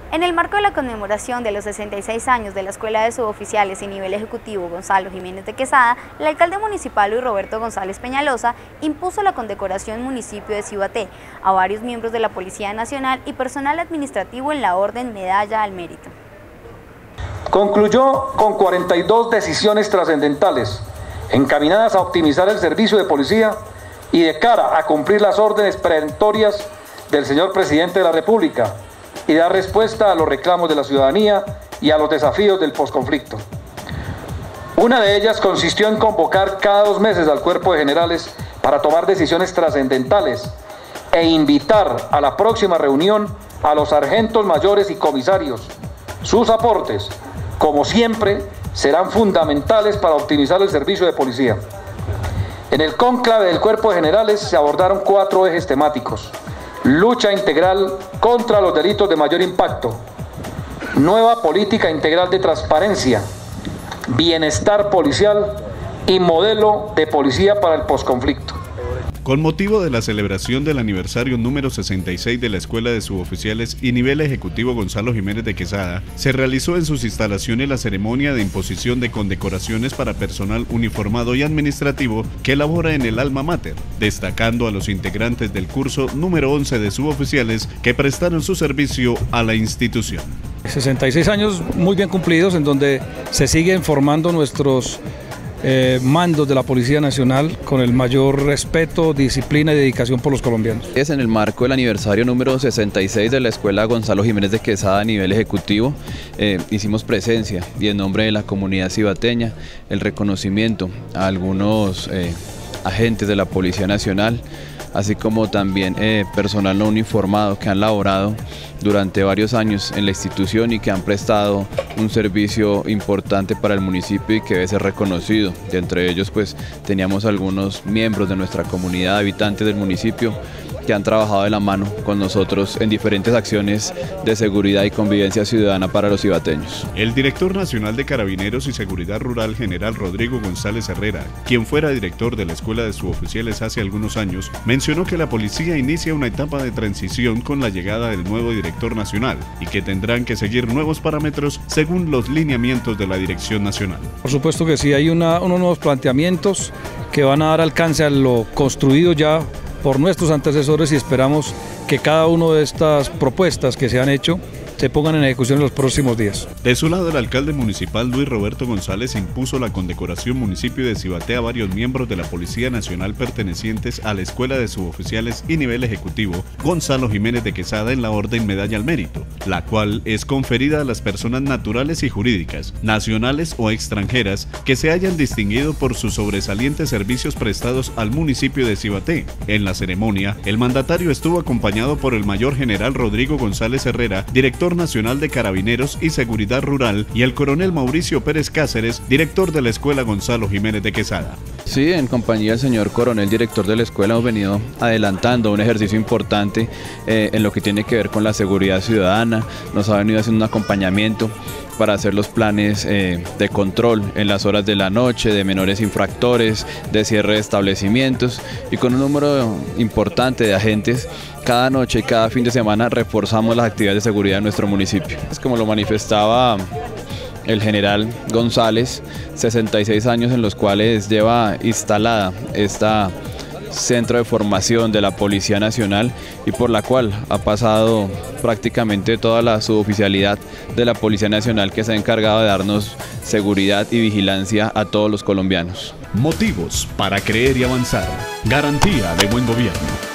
En el marco de la conmemoración de los 66 años de la Escuela de Suboficiales y Nivel Ejecutivo Gonzalo Jiménez de Quesada, el alcalde municipal Luis Roberto González Peñalosa impuso la condecoración municipio de Cibaté a varios miembros de la Policía Nacional y personal administrativo en la Orden Medalla al Mérito. Concluyó con 42 decisiones trascendentales encaminadas a optimizar el servicio de policía y de cara a cumplir las órdenes perentorias del señor Presidente de la República y dar respuesta a los reclamos de la ciudadanía y a los desafíos del posconflicto. Una de ellas consistió en convocar cada 2 meses al Cuerpo de Generales para tomar decisiones trascendentales e invitar a la próxima reunión a los sargentos mayores y comisarios. Sus aportes, como siempre, serán fundamentales para optimizar el servicio de policía. En el cónclave del Cuerpo de Generales se abordaron 4 ejes temáticos: lucha integral contra los delitos de mayor impacto, nueva política integral de transparencia, bienestar policial y modelo de policía para el posconflicto. Con motivo de la celebración del aniversario número 66 de la Escuela de Suboficiales y Nivel Ejecutivo Gonzalo Jiménez de Quesada, se realizó en sus instalaciones la ceremonia de imposición de condecoraciones para personal uniformado y administrativo que labora en el alma mater, destacando a los integrantes del curso número 11 de suboficiales que prestaron su servicio a la institución. 66 años muy bien cumplidos, en donde se siguen formando nuestros mandos de la Policía Nacional con el mayor respeto, disciplina y dedicación por los colombianos. Es en el marco del aniversario número 66 de la Escuela Gonzalo Jiménez de Quesada a nivel ejecutivo, hicimos presencia y en nombre de la comunidad cibateña el reconocimiento a algunos agentes de la Policía Nacional, así como también personal no uniformado que han laborado durante varios años en la institución y que han prestado un servicio importante para el municipio y que debe ser reconocido. Y entre ellos pues teníamos algunos miembros de nuestra comunidad, habitantes del municipio, que han trabajado de la mano con nosotros en diferentes acciones de seguridad y convivencia ciudadana para los cibateños. El director nacional de Carabineros y Seguridad Rural, general Rodrigo González Herrera, quien fuera director de la Escuela de Suboficiales hace algunos años, mencionó que la policía inicia una etapa de transición con la llegada del nuevo director nacional y que tendrán que seguir nuevos parámetros según los lineamientos de la Dirección Nacional. Por supuesto que sí, hay unos nuevos planteamientos que van a dar alcance a lo construido ya por nuestros antecesores y esperamos que cada una de estas propuestas que se han hecho se pongan en ejecución en los próximos días. De su lado, el alcalde municipal Luis Roberto González impuso la condecoración municipio de Cibaté a varios miembros de la Policía Nacional pertenecientes a la Escuela de Suboficiales y Nivel Ejecutivo Gonzalo Jiménez de Quesada en la Orden Medalla al Mérito, la cual es conferida a las personas naturales y jurídicas, nacionales o extranjeras que se hayan distinguido por sus sobresalientes servicios prestados al municipio de Cibaté. En la ceremonia, el mandatario estuvo acompañado por el mayor general Rodrigo González Herrera, director nacional de Carabineros y Seguridad Rural, y el coronel Mauricio Pérez Cáceres, director de la Escuela Gonzalo Jiménez de Quesada. Sí, en compañía del señor coronel, director de la escuela, hemos venido adelantando un ejercicio importante en lo que tiene que ver con la seguridad ciudadana. Nos ha venido haciendo un acompañamiento para hacer los planes de control en las horas de la noche, de menores infractores, de cierre de establecimientos, y con un número importante de agentes. Cada noche y cada fin de semana reforzamos las actividades de seguridad en nuestro municipio. Es como lo manifestaba el general González, 66 años en los cuales lleva instalada esta centro de formación de la Policía Nacional y por la cual ha pasado prácticamente toda la suboficialidad de la Policía Nacional, que se ha encargado de darnos seguridad y vigilancia a todos los colombianos. Motivos para creer y avanzar. Garantía de buen gobierno.